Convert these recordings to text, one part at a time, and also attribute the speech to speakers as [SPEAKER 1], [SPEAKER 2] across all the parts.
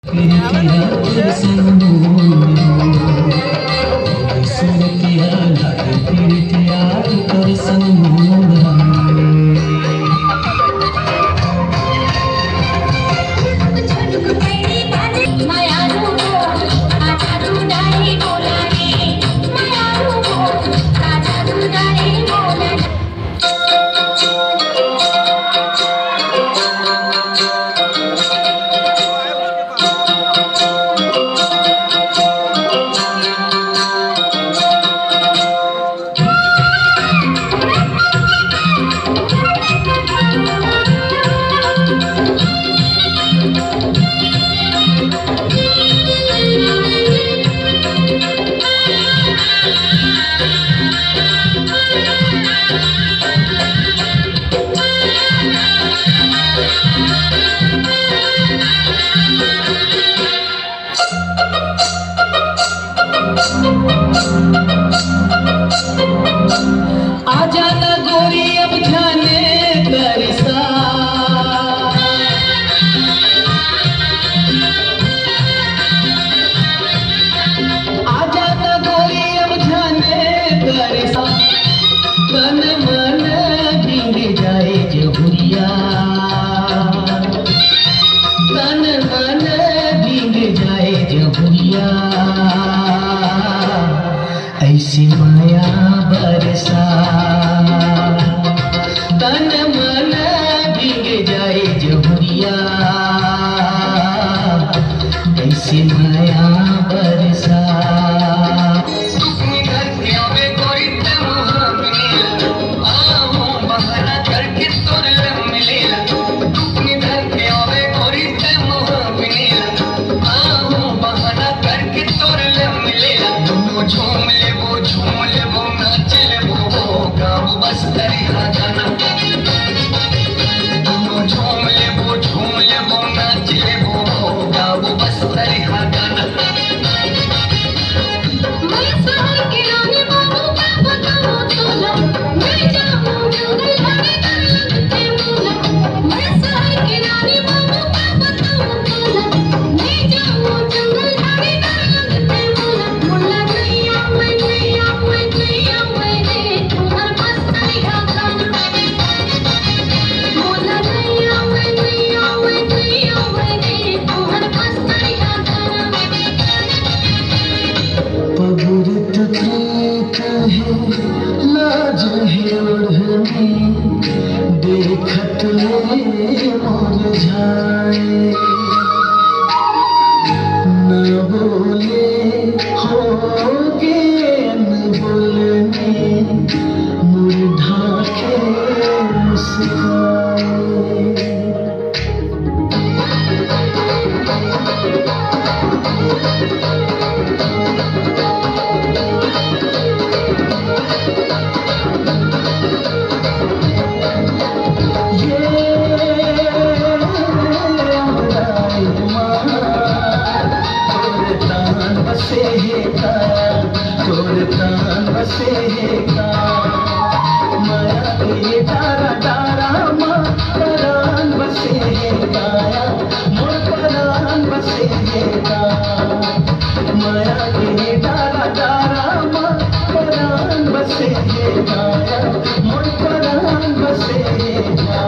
[SPEAKER 1] आजा न गोरी अब जाने तरसा, आजा न गोरी अब जाने तरसा, तन मन भीग जाए जहुरिया, तन मन भीग जाए जहुरिया, ऐसी माया बरसा, तन मन भीग जाए जहुरिया, ऐसी माया बरसा। लाज है ओढ़नी देखत मुरझाए, न बोले होगे न बोलने मुरझा के मुस्काए। तोर तान बसेगा माया के डारा डारा माँ परान बसेगा, मोर परान बसेगा, माया के डारा डारा माँ परान बसेगा, मोर परान बसेगा।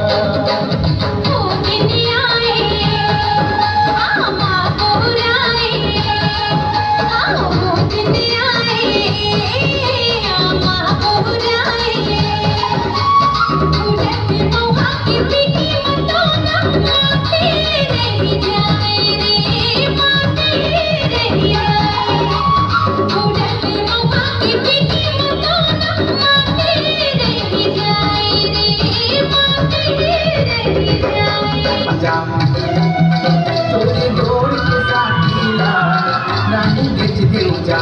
[SPEAKER 1] तोरे गोर के साथीला रानी बेच दे जा,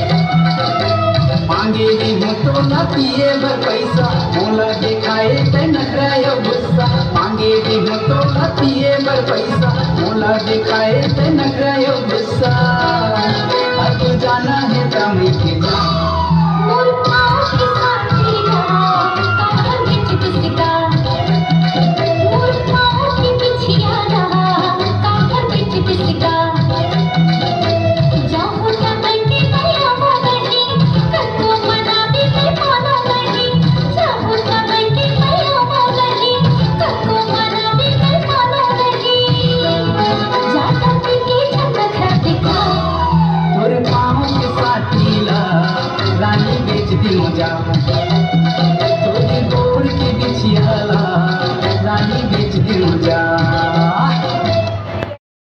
[SPEAKER 1] मांगे भी हो तो न पिए भर पैसा, मोला दिखाए ते नखरायो गुस्सा, मांगे भी हो तो न पिए भर पैसा, मोला दिखाए ते नखरायो गुस्सा। अब जाना है दामी के जा
[SPEAKER 2] Jessica
[SPEAKER 1] जा